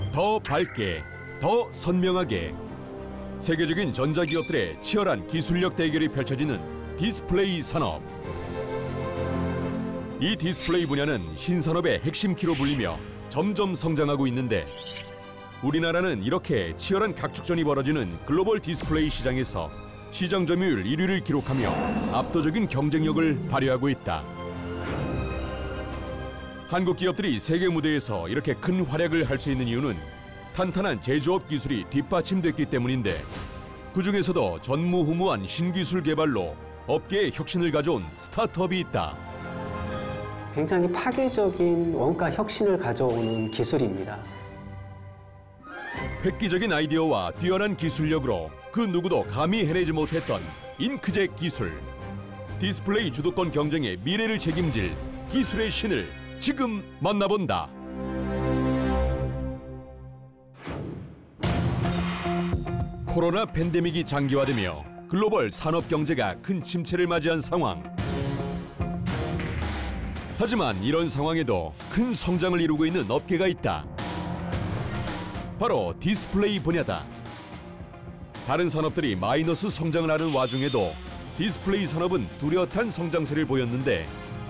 더 밝게, 더 선명하게. 세계적인 전자기업들의 치열한 기술력 대결이 펼쳐지는 디스플레이 산업. 이 디스플레이 분야는 신산업의 핵심키로 불리며 점점 성장하고 있는데, 우리나라는 이렇게 치열한 각축전이 벌어지는 글로벌 디스플레이 시장에서 시장 점유율 1위를 기록하며 압도적인 경쟁력을 발휘하고 있다. 한국 기업들이 세계 무대에서 이렇게 큰 활약을 할 수 있는 이유는 탄탄한 제조업 기술이 뒷받침됐기 때문인데, 그중에서도 전무후무한 신기술 개발로 업계에 혁신을 가져온 스타트업이 있다. 굉장히 파괴적인 원가 혁신을 가져오는 기술입니다. 획기적인 아이디어와 뛰어난 기술력으로 그 누구도 감히 해내지 못했던 잉크젯 기술. 디스플레이 주도권 경쟁의 미래를 책임질 기술의 신을 지금 만나본다. 코로나 팬데믹이 장기화되며 글로벌 산업 경제가 큰 침체를 맞이한 상황. 하지만 이런 상황에도 큰 성장을 이루고 있는 업계가 있다. 바로 디스플레이 분야다. 다른 산업들이 마이너스 성장을 하는 와중에도 디스플레이 산업은 뚜렷한 성장세를 보였는데,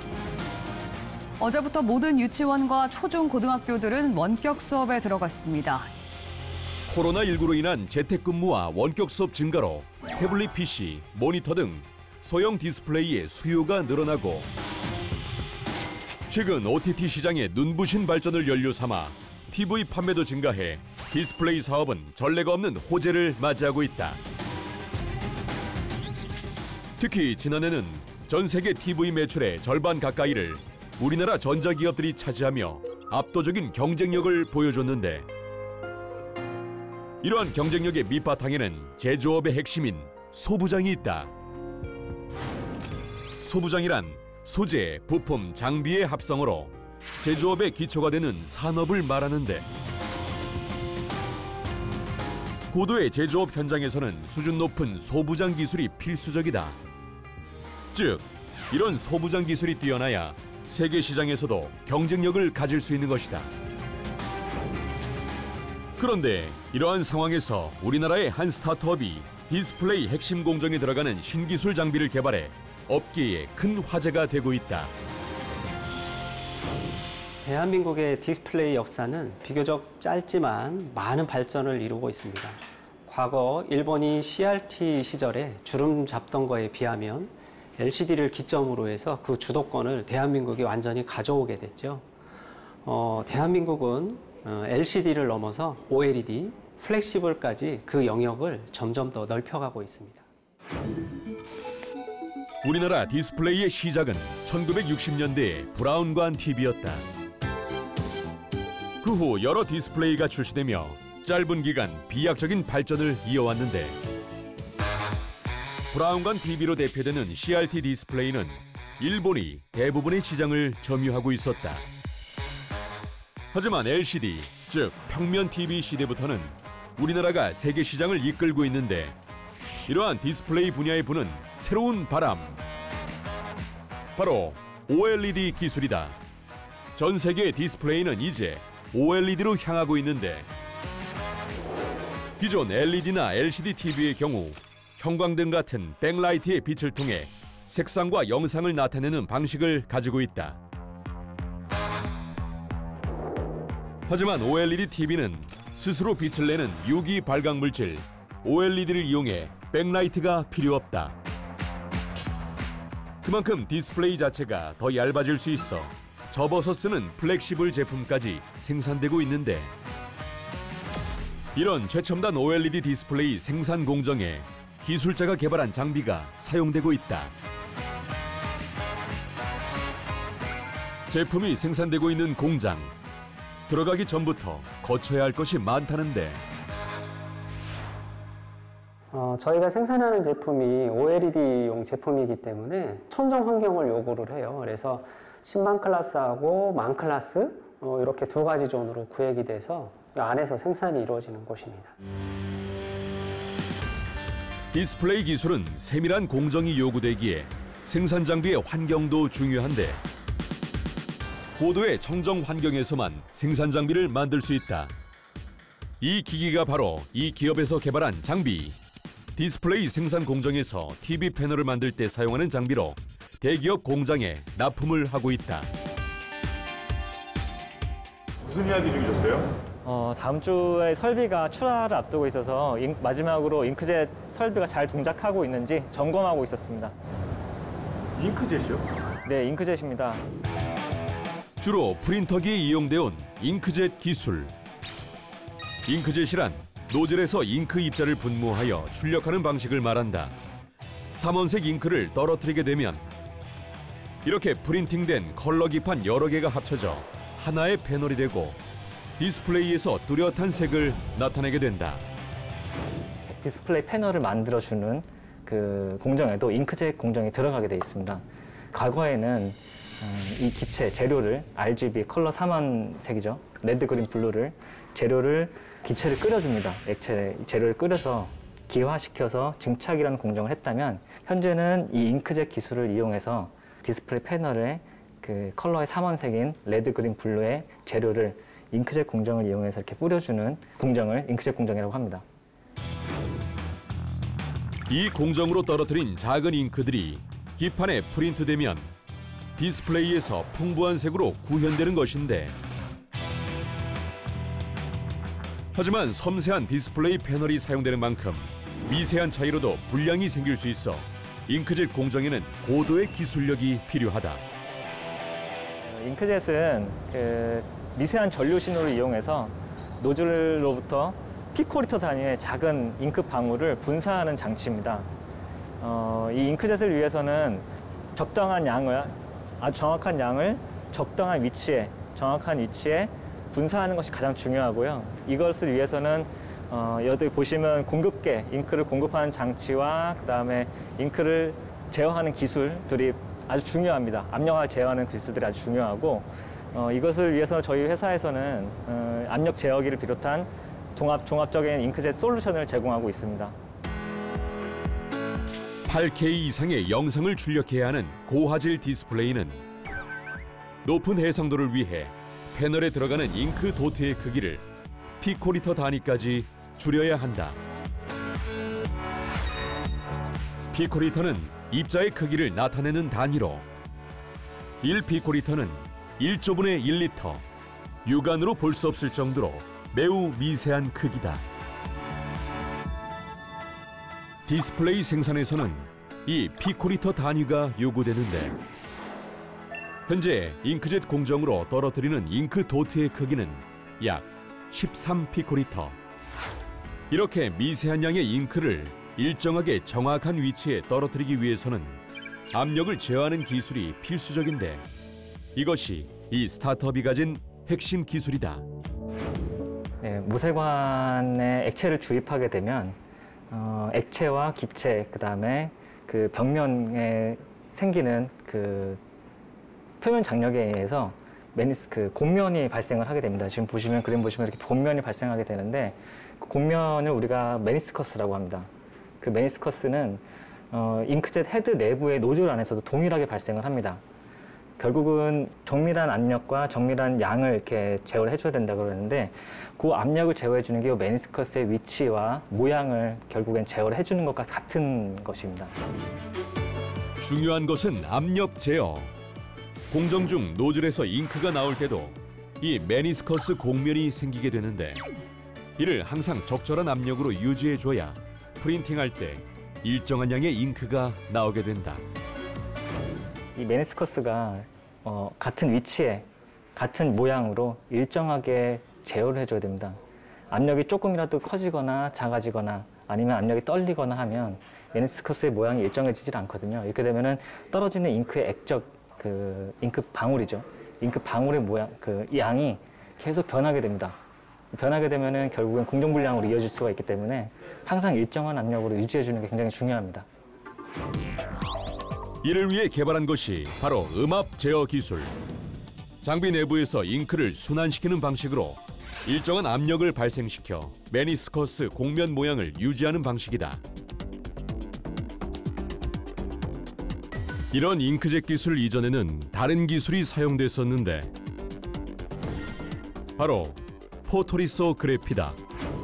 어제부터 모든 유치원과 초중고등학교들은 원격 수업에 들어갔습니다. 코로나19로 인한 재택근무와 원격 수업 증가로 태블릿 PC, 모니터 등 소형 디스플레이의 수요가 늘어나고, 최근 OTT 시장의 눈부신 발전을 연료 삼아 TV 판매도 증가해 디스플레이 사업은 전례가 없는 호재를 맞이하고 있다. 특히 지난해는 전 세계 TV 매출의 절반 가까이를 우리나라 전자기업들이 차지하며 압도적인 경쟁력을 보여줬는데, 이러한 경쟁력의 밑바탕에는 제조업의 핵심인 소부장이 있다. 소부장이란 소재, 부품, 장비의 합성어로 제조업의 기초가 되는 산업을 말하는데, 고도의 제조업 현장에서는 수준 높은 소부장 기술이 필수적이다. 즉, 이런 소부장 기술이 뛰어나야 세계 시장에서도 경쟁력을 가질 수 있는 것이다. 그런데 이러한 상황에서 우리나라의 한 스타트업이 디스플레이 핵심 공정에 들어가는 신기술 장비를 개발해 업계에 큰 화제가 되고 있다. 대한민국의 디스플레이 역사는 비교적 짧지만 많은 발전을 이루고 있습니다. 과거 일본이 CRT 시절에 주름 잡던 거에 비하면 LCD를 기점으로 해서 그 주도권을 대한민국이 완전히 가져오게 됐죠. 대한민국은 LCD를 넘어서 OLED, 플렉시블까지 그 영역을 점점 더 넓혀가고 있습니다. 우리나라 디스플레이의 시작은 1960년대의 브라운관 TV였다. 그 후 여러 디스플레이가 출시되며 짧은 기간 비약적인 발전을 이어왔는데, 브라운관 TV로 대표되는 CRT 디스플레이는 일본이 대부분의 시장을 점유하고 있었다. 하지만 LCD, 즉 평면 TV 시대부터는 우리나라가 세계 시장을 이끌고 있는데, 이러한 디스플레이 분야에 부는 새로운 바람, 바로 OLED 기술이다. 전 세계의 디스플레이는 이제 OLED로 향하고 있는데, 기존 LED나 LCD TV의 경우 형광등 같은 백라이트의 빛을 통해 색상과 영상을 나타내는 방식을 가지고 있다. 하지만 OLED TV는 스스로 빛을 내는 유기 발광 물질 OLED를 이용해 백라이트가 필요 없다. 그만큼 디스플레이 자체가 더 얇아질 수 있어 접어서 쓰는 플렉시블 제품까지 생산되고 있는데, 이런 최첨단 OLED 디스플레이 생산 공정에 기술자가 개발한 장비가 사용되고 있다. 제품이 생산되고 있는 공장, 들어가기 전부터 거쳐야 할 것이 많다는데, 저희가 생산하는 제품이 OLED용 제품이기 때문에 천정 환경을 요구를 해요. 그래서 10만 클래스하고 만 클래스 이렇게 두 가지 존으로 구획이 돼서 안에서 생산이 이루어지는 곳입니다. 디스플레이 기술은 세밀한 공정이 요구되기에 생산 장비의 환경도 중요한데, 고도의 청정 환경에서만 생산 장비를 만들 수 있다. 이 기기가 바로 이 기업에서 개발한 장비. 디스플레이 생산 공정에서 TV 패널을 만들 때 사용하는 장비로 대기업 공장에 납품을 하고 있다. 무슨 이야기 중이셨어요? 다음 주에 설비가 출하를 앞두고 있어서 마지막으로 잉크젯 설비가 잘 동작하고 있는지 점검하고 있었습니다. 잉크젯이요? 네, 잉크젯입니다. 주로 프린터기에 이용되온 잉크젯 기술. 잉크젯이란 노즐에서 잉크 입자를 분무하여 출력하는 방식을 말한다. 삼원색 잉크를 떨어뜨리게 되면 이렇게 프린팅된 컬러 기판 여러 개가 합쳐져 하나의 패널이 되고 디스플레이에서 뚜렷한 색을 나타내게 된다. 디스플레이 패널을 만들어주는 그 공정에도 잉크젯 공정이 들어가게 돼 있습니다. 과거에는 이 기체 재료를 RGB 컬러 삼원색이죠. 레드, 그린, 블루를 재료를 기체를 끓여줍니다. 액체 재료를 끓여서 기화시켜서 증착이라는 공정을 했다면 현재는 이 잉크젯 기술을 이용해서 디스플레이 패널에 그 컬러의 삼원색인 레드, 그린, 블루의 재료를 잉크젯 공정을 이용해서 이렇게 뿌려주는 공정을 잉크젯 공정이라고 합니다. 이 공정으로 떨어뜨린 작은 잉크들이 기판에 프린트되면 디스플레이에서 풍부한 색으로 구현되는 것인데, 하지만 섬세한 디스플레이 패널이 사용되는 만큼 미세한 차이로도 불량이 생길 수 있어 잉크젯 공정에는 고도의 기술력이 필요하다. 잉크젯은 그 미세한 전류 신호를 이용해서 노즐로부터 피코리터 단위의 작은 잉크 방울을 분사하는 장치입니다. 이 잉크젯을 위해서는 적당한 양을, 아주 정확한 양을 적당한 위치에, 정확한 위치에 분사하는 것이 가장 중요하고요. 이것을 위해서는 여기 보시면 공급계, 잉크를 공급하는 장치와 그다음에 잉크를 제어하는 기술들이 아주 중요합니다. 압력을 제어하는 기술들이 아주 중요하고, 이것을 위해서 저희 회사에서는 압력 제어기를 비롯한 종합적인 잉크젯 솔루션을 제공하고 있습니다. 8K 이상의 영상을 출력해야 하는 고화질 디스플레이는 높은 해상도를 위해 패널에 들어가는 잉크 도트의 크기를 피코리터 단위까지 줄여야 한다. 피코리터는 입자의 크기를 나타내는 단위로 1피코리터는 1조분의 1리터, 육안으로 볼 수 없을 정도로 매우 미세한 크기다. 디스플레이 생산에서는 이 피코리터 단위가 요구되는데, 현재 잉크젯 공정으로 떨어뜨리는 잉크 도트의 크기는 약 13피코리터. 이렇게 미세한 양의 잉크를 일정하게 정확한 위치에 떨어뜨리기 위해서는 압력을 제어하는 기술이 필수적인데, 이것이 이 스타트업이 가진 핵심 기술이다. 네, 모세관에 액체를 주입하게 되면 액체와 기체, 그다음에 그 벽면에 생기는 그 표면 장력에 의해서 그 곤면이 발생을 하게 됩니다. 지금 보시면 그림 보시면 이렇게 곤면이 발생하게 되는데, 그 곤면을 우리가 메니스커스라고 합니다. 그 메니스커스는 잉크젯 헤드 내부의 노즐 안에서도 동일하게 발생을 합니다. 결국은 정밀한 압력과 정밀한 양을 이렇게 제어를 해줘야 된다고 그러는데, 그 압력을 제어해 주는 게 메니스커스의 위치와 모양을 결국엔 제어를 해주는 것과 같은 것입니다. 중요한 것은 압력 제어. 공정 중 노즐에서 잉크가 나올 때도 이 메니스커스 공면이 생기게 되는데, 이를 항상 적절한 압력으로 유지해줘야 프린팅할 때 일정한 양의 잉크가 나오게 된다. 이 메니스커스가 같은 위치에 같은 모양으로 일정하게 제어를 해줘야 됩니다. 압력이 조금이라도 커지거나 작아지거나 아니면 압력이 떨리거나 하면 메니스커스의 모양이 일정해지질 않거든요. 이렇게 되면은 떨어지는 잉크의 그 잉크 방울이죠. 잉크 방울의 모양, 그 양이 계속 변하게 됩니다. 변하게 되면은 결국엔 공정불량으로 이어질 수가 있기 때문에 항상 일정한 압력으로 유지해주는 게 굉장히 중요합니다. 이를 위해 개발한 것이 바로 음압 제어 기술. 장비 내부에서 잉크를 순환시키는 방식으로 일정한 압력을 발생시켜 메니스커스 공면 모양을 유지하는 방식이다. 이런 잉크젯 기술 이전에는 다른 기술이 사용됐었는데, 바로 포토리소그래피다.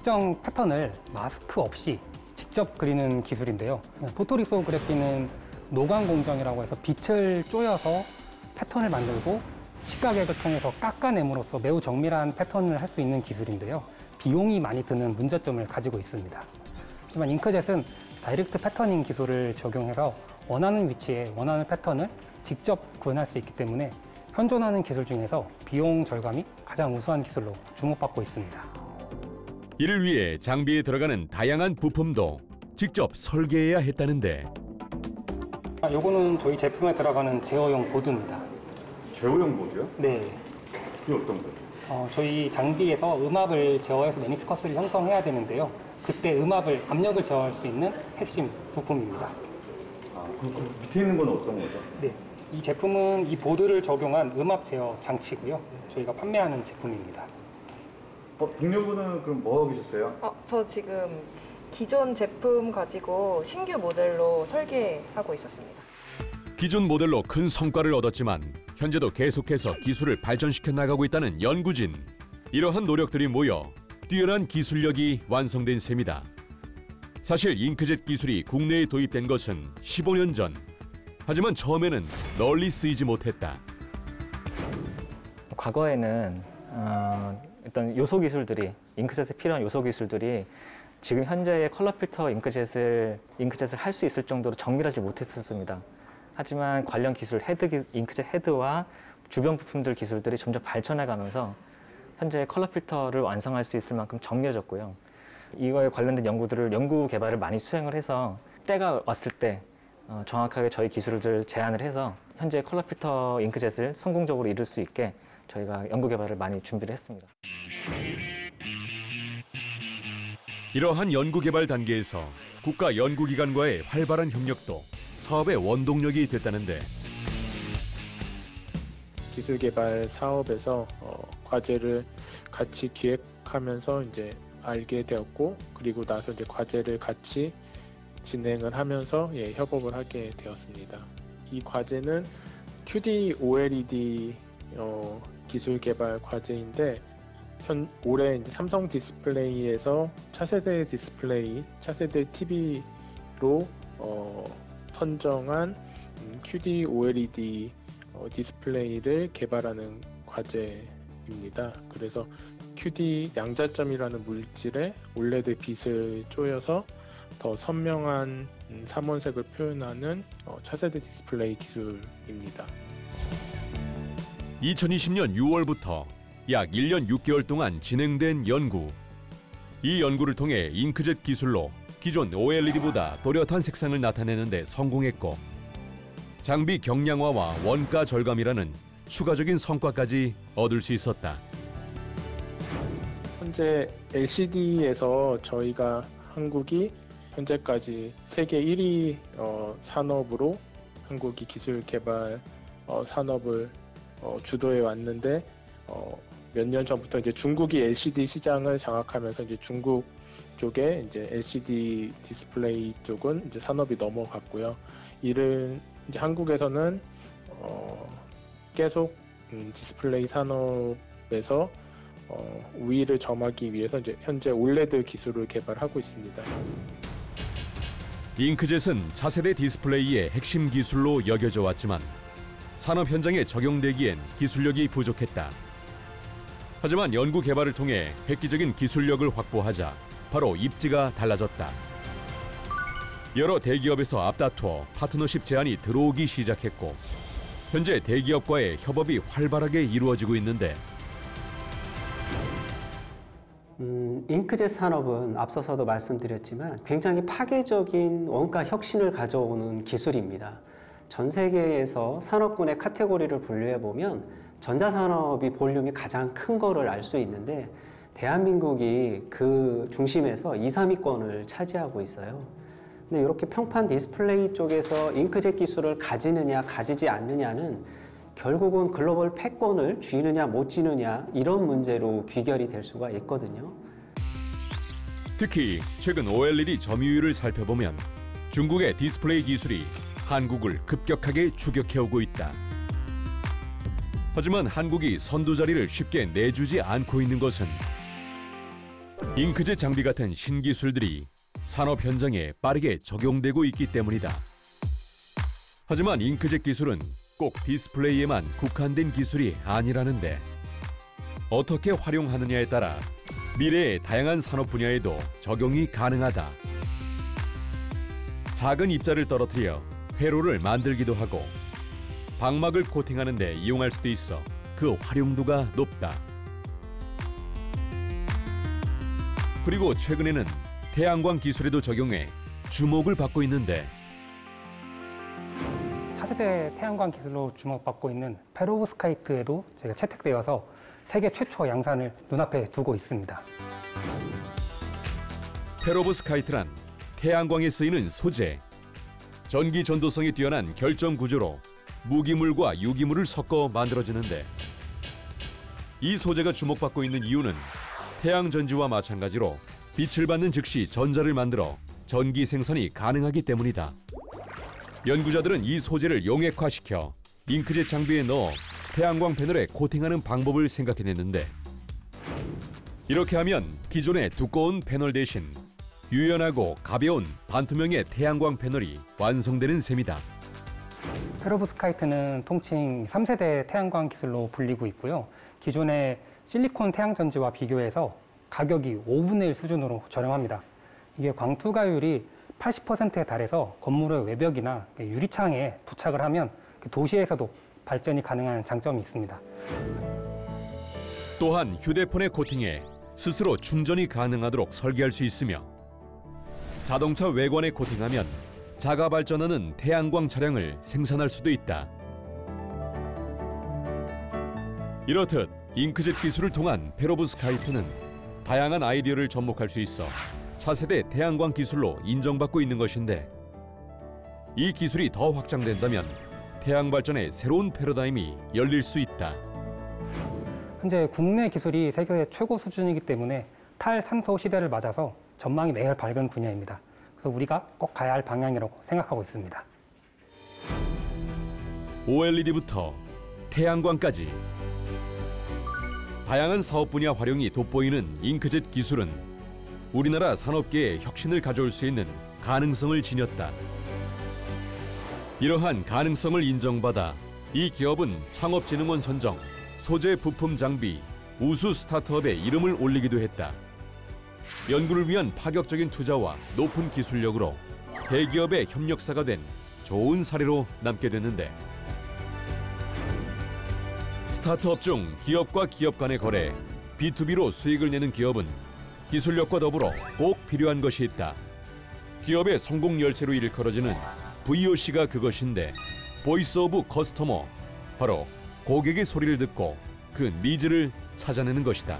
특정 패턴을 마스크 없이 직접 그리는 기술인데요. 포토리소그래피는 노광 공정이라고 해서 빛을 쪼여서 패턴을 만들고 시각액을 통해서 깎아냄으로써 매우 정밀한 패턴을 할 수 있는 기술인데요. 비용이 많이 드는 문제점을 가지고 있습니다. 하지만 잉크젯은 다이렉트 패터닝 기술을 적용해서 원하는 위치에 원하는 패턴을 직접 구현할 수 있기 때문에 현존하는 기술 중에서 비용 절감이 가장 우수한 기술로 주목받고 있습니다. 이를 위해 장비에 들어가는 다양한 부품도 직접 설계해야 했다는데 요거는 저희 제품에 들어가는 제어용 보드입니다. 제어용 보드요? 네. 이게 어떤 거예요? 저희 장비에서 음압을 제어해서 메니스커스를 형성해야 되는데요. 그때 압력을 제어할 수 있는 핵심 부품입니다. 그 밑에 있는 건 어떤 거죠? 네. 이 제품은 이 보드를 적용한 음압 제어 장치고요. 저희가 판매하는 제품입니다. 동료분은 그럼 뭐 하고 계셨어요? 저 지금 기존 제품 가지고 신규 모델로 설계하고 있었습니다. 기존 모델로 큰 성과를 얻었지만 현재도 계속해서 기술을 발전시켜 나가고 있다는 연구진. 이러한 노력들이 모여 뛰어난 기술력이 완성된 셈이다. 사실 잉크젯 기술이 국내에 도입된 것은 15년 전. 하지만 처음에는 널리 쓰이지 못했다. 과거에는 일단 요소 기술들이 잉크젯에 필요한 요소 기술들이 지금 현재의 컬러 필터 잉크젯을 할 수 있을 정도로 정밀하지 못했었습니다. 하지만 관련 기술 잉크젯 헤드와 주변 부품들 기술들이 점점 발전해가면서 현재 컬러 필터를 완성할 수 있을 만큼 정밀해졌고요. 이거에 관련된 연구 개발을 많이 수행을 해서 때가 왔을 때 정확하게 저희 기술을 제안을 해서 현재 컬러 필터 잉크젯을 성공적으로 이룰 수 있게 저희가 연구 개발을 많이 준비를 했습니다. 이러한 연구 개발 단계에서 국가 연구기관과의 활발한 협력도 사업의 원동력이 됐다는데 기술 개발 사업에서 과제를 같이 기획하면서 이제 알게 되었고 그리고 나서 이제 과제를 같이 진행을 하면서 협업을 하게 되었습니다. 이 과제는 QD OLED 기술 개발 과제인데 올해 이제 삼성 디스플레이에서 차세대 디스플레이, 차세대 TV로 선정한 QD OLED 디스플레이를 개발하는 과제입니다. 그래서 QD 양자점이라는 물질에 OLED 빛을 쪼여서 더 선명한 삼원색을 표현하는 차세대 디스플레이 기술입니다. 2020년 6월부터 약 1년 6개월 동안 진행된 연구. 이 연구를 통해 잉크젯 기술로 기존 OLED보다 또렷한 색상을 나타내는 데 성공했고 장비 경량화와 원가 절감이라는 추가적인 성과까지 얻을 수 있었다. 현재 LCD에서 저희가 한국이 현재까지 세계 1위 산업으로 한국이 기술 개발 산업을 주도해 왔는데 몇 년 전부터 이제 중국이 LCD 시장을 장악하면서 이제 중국 쪽에 이제 LCD 디스플레이 쪽은 이제 산업이 넘어갔고요. 이를 이제 한국에서는 계속 디스플레이 산업에서 우위를 점하기 위해서 이제 현재 OLED 기술을 개발하고 있습니다. 잉크젯은 차세대 디스플레이의 핵심 기술로 여겨져 왔지만 산업 현장에 적용되기엔 기술력이 부족했다. 하지만 연구 개발을 통해 획기적인 기술력을 확보하자 바로 입지가 달라졌다. 여러 대기업에서 앞다투어 파트너십 제안이 들어오기 시작했고 현재 대기업과의 협업이 활발하게 이루어지고 있는데 잉크젯 산업은 앞서서도 말씀드렸지만 굉장히 파괴적인 원가 혁신을 가져오는 기술입니다. 전 세계에서 산업군의 카테고리를 분류해보면 전자산업이 볼륨이 가장 큰 거를 알 수 있는데 대한민국이 그 중심에서 2, 3위권을 차지하고 있어요. 근데 이렇게 평판 디스플레이 쪽에서 잉크젯 기술을 가지느냐 가지지 않느냐는 결국은 글로벌 패권을 쥐느냐 못 쥐느냐 이런 문제로 귀결이 될 수가 있거든요. 특히 최근 OLED 점유율을 살펴보면 중국의 디스플레이 기술이 한국을 급격하게 추격해오고 있다. 하지만 한국이 선두 자리를 쉽게 내주지 않고 있는 것은 잉크젯 장비 같은 신기술들이 산업 현장에 빠르게 적용되고 있기 때문이다. 하지만 잉크젯 기술은 꼭 디스플레이에만 국한된 기술이 아니라는데 어떻게 활용하느냐에 따라 미래의 다양한 산업 분야에도 적용이 가능하다. 작은 입자를 떨어뜨려 회로를 만들기도 하고 방막을 코팅하는 데 이용할 수도 있어 그 활용도가 높다. 그리고 최근에는 태양광 기술에도 적용해 주목을 받고 있는데 차세대 태양광 기술로 주목받고 있는 페로브스카이트에도 저희가 채택되어서 세계 최초 양산을 눈앞에 두고 있습니다. 페로브스카이트란 태양광에 쓰이는 소재. 전기 전도성이 뛰어난 결정 구조로 무기물과 유기물을 섞어 만들어지는데 이 소재가 주목받고 있는 이유는 태양전지와 마찬가지로 빛을 받는 즉시 전자를 만들어 전기 생산이 가능하기 때문이다. 연구자들은 이 소재를 용액화시켜 잉크젯 장비에 넣어 태양광 패널에 코팅하는 방법을 생각해냈는데 이렇게 하면 기존의 두꺼운 패널 대신 유연하고 가벼운 반투명의 태양광 패널이 완성되는 셈이다. 페로브스카이트는 통칭 3세대 태양광 기술로 불리고 있고요. 기존의 실리콘 태양전지와 비교해서 가격이 5분의 1 수준으로 저렴합니다. 이게 광투가율이 80%에 달해서 건물의 외벽이나 유리창에 부착을 하면 도시에서도 발전이 가능한 장점이 있습니다. 또한 휴대폰에 코팅해 스스로 충전이 가능하도록 설계할 수 있으며 자동차 외관에 코팅하면 자가 발전하는 태양광 차량을 생산할 수도 있다. 이렇듯 잉크젯 기술을 통한 페로브스카이트는 다양한 아이디어를 접목할 수 있어 차세대 태양광 기술로 인정받고 있는 것인데 이 기술이 더 확장된다면 태양 발전의 새로운 패러다임이 열릴 수 있다. 현재 국내 기술이 세계 최고 수준이기 때문에 탈탄소 시대를 맞아서 전망이 매우 밝은 분야입니다. 그래서 우리가 꼭 가야 할 방향이라고 생각하고 있습니다. OLED부터 태양광까지 다양한 사업 분야 활용이 돋보이는 잉크젯 기술은 우리나라 산업계에 혁신을 가져올 수 있는 가능성을 지녔다. 이러한 가능성을 인정받아 이 기업은 창업진흥원 선정, 소재 부품 장비, 우수 스타트업에 이름을 올리기도 했다. 연구를 위한 파격적인 투자와 높은 기술력으로 대기업의 협력사가 된 좋은 사례로 남게 됐는데 스타트업 중 기업과 기업 간의 거래, B2B로 수익을 내는 기업은 기술력과 더불어 꼭 필요한 것이 있다. 기업의 성공 열쇠로 일컬어지는 VOC가 그것인데 보이스 오브 커스터머, 바로 고객의 소리를 듣고 그 니즈를 찾아내는 것이다.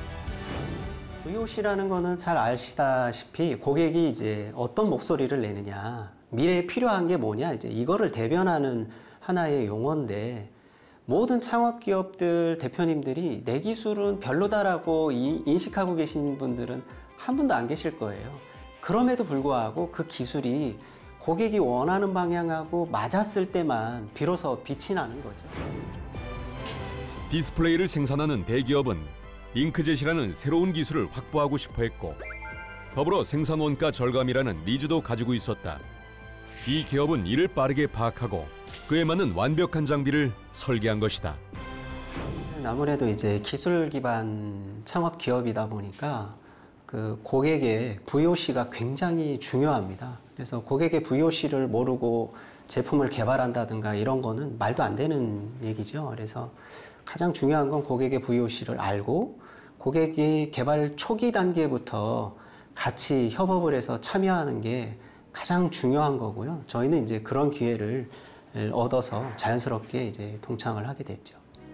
VOC라는 거는 잘 아시다시피 고객이 이제 어떤 목소리를 내느냐, 미래에 필요한 게 뭐냐, 이제 이거를 대변하는 하나의 용어인데 모든 창업 기업들 대표님들이 내 기술은 별로다라고 인식하고 계신 분들은 한 분도 안 계실 거예요. 그럼에도 불구하고 그 기술이 고객이 원하는 방향하고 맞았을 때만 비로소 빛이 나는 거죠. 디스플레이를 생산하는 대기업은 잉크젯이라는 새로운 기술을 확보하고 싶어 했고 더불어 생산 원가 절감이라는 니즈도 가지고 있었다. 이 기업은 이를 빠르게 파악하고 그에 맞는 완벽한 장비를 설계한 것이다. 아무래도 이제 기술 기반 창업 기업이다 보니까 그 고객의 VOC가 굉장히 중요합니다. 그래서 고객의 VOC를 모르고 제품을 개발한다든가 이런 거는 말도 안 되는 얘기죠. 그래서 가장 중요한 건 고객의 VOC를 알고 고객이 개발 초기 단계부터 같이 협업을 해서 참여하는 게 가장 중요한 거고요. 저희는 이제 그런 기회를 얻어서 자연스럽게 이제 동참을 하게 됐죠.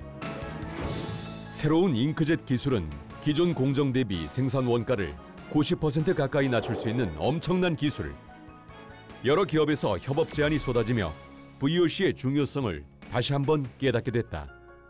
새로운 잉크젯 기술은 기존 공정 대비 생산 원가를 90% 가까이 낮출 수 있는 엄청난 기술. 여러 기업에서 협업 제안이 쏟아지며 VOC의 중요성을 다시 한번 깨닫게 됐다.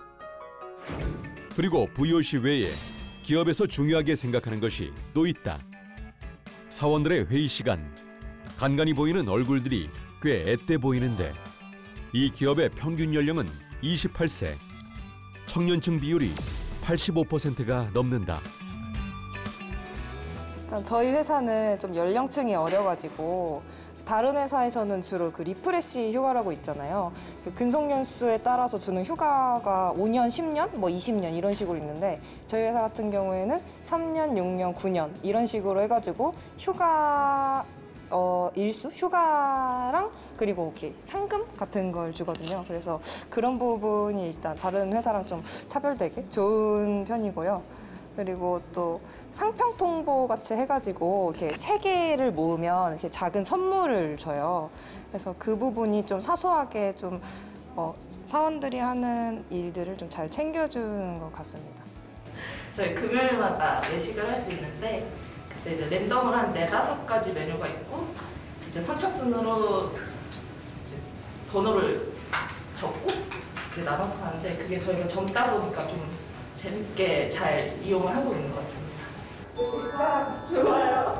그리고 VOC 외에 기업에서 중요하게 생각하는 것이 또 있다. 사원들의 회의 시간, 간간히 보이는 얼굴들이 꽤 앳돼 보이는데 이 기업의 평균 연령은 28세, 청년층 비율이 85%가 넘는다. 일단 저희 회사는 좀 연령층이 어려가지고 다른 회사에서는 주로 그 리프레시 휴가라고 있잖아요. 그 근속연수에 따라서 주는 휴가가 5년, 10년, 뭐 20년 이런 식으로 있는데 저희 회사 같은 경우에는 3년, 6년, 9년 이런 식으로 해가지고 휴가 일수, 휴가랑 그리고 이렇게 상금 같은 걸 주거든요. 그래서 그런 부분이 일단 다른 회사랑 좀 차별되게 좋은 편이고요. 그리고 또 상평통보 같이 해가지고 이렇게 3개를 모으면 이렇게 작은 선물을 줘요. 그래서 그 부분이 좀 사소하게 좀 사원들이 하는 일들을 좀 잘 챙겨주는 것 같습니다. 저희 금요일마다 외식을 할 수 있는데 그때 이제 랜덤으로 한 4-5가지 메뉴가 있고 이제 선착순으로 이제 번호를 적고 이제 나눠서 가는데 그게 저희가 젊다 보니까 좀 재밌게 잘 이용을 하고 있는 것 같습니다. 좋아요.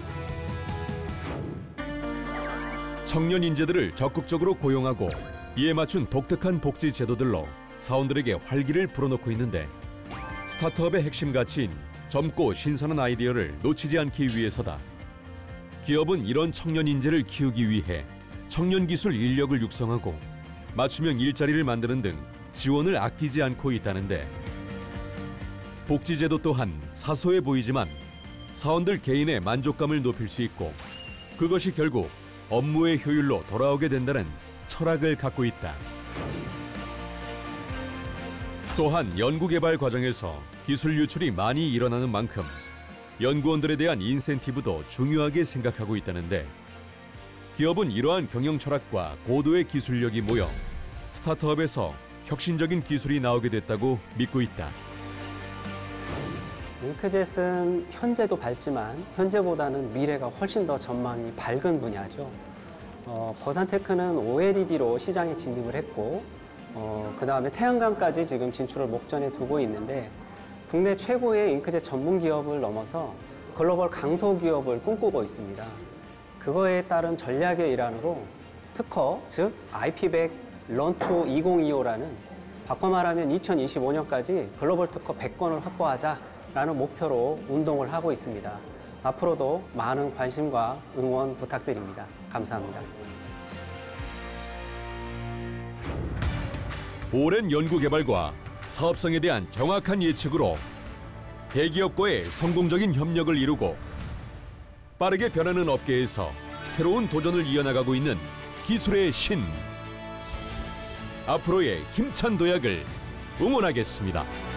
청년 인재들을 적극적으로 고용하고 이에 맞춘 독특한 복지 제도들로 사원들에게 활기를 불어넣고 있는데 스타트업의 핵심 가치인 젊고 신선한 아이디어를 놓치지 않기 위해서다. 기업은 이런 청년 인재를 키우기 위해 청년 기술 인력을 육성하고 맞춤형 일자리를 만드는 등 지원을 아끼지 않고 있다는데 복지제도 또한 사소해 보이지만 사원들 개인의 만족감을 높일 수 있고 그것이 결국 업무의 효율로 돌아오게 된다는 철학을 갖고 있다. 또한 연구개발 과정에서 기술 유출이 많이 일어나는 만큼 연구원들에 대한 인센티브도 중요하게 생각하고 있다는데 기업은 이러한 경영 철학과 고도의 기술력이 모여 스타트업에서 혁신적인 기술이 나오게 됐다고 믿고 있다. 잉크젯은 현재도 밝지만 현재보다는 미래가 훨씬 더 전망이 밝은 분야죠. 버산테크는 OLED로 시장에 진입을 했고 그 다음에 태양광까지 지금 진출을 목전에 두고 있는데 국내 최고의 잉크젯 전문 기업을 넘어서 글로벌 강소 기업을 꿈꾸고 있습니다. 그거에 따른 전략의 일환으로 특허, 즉 IP100 런2 2025라는 바꿔 말하면 2025년까지 글로벌 특허 100건을 확보하자라는 목표로 운동을 하고 있습니다. 앞으로도 많은 관심과 응원 부탁드립니다. 감사합니다. 오랜 연구 개발과 사업성에 대한 정확한 예측으로 대기업과의 성공적인 협력을 이루고 빠르게 변하는 업계에서 새로운 도전을 이어나가고 있는 기술의 신. 앞으로의 힘찬 도약을 응원하겠습니다.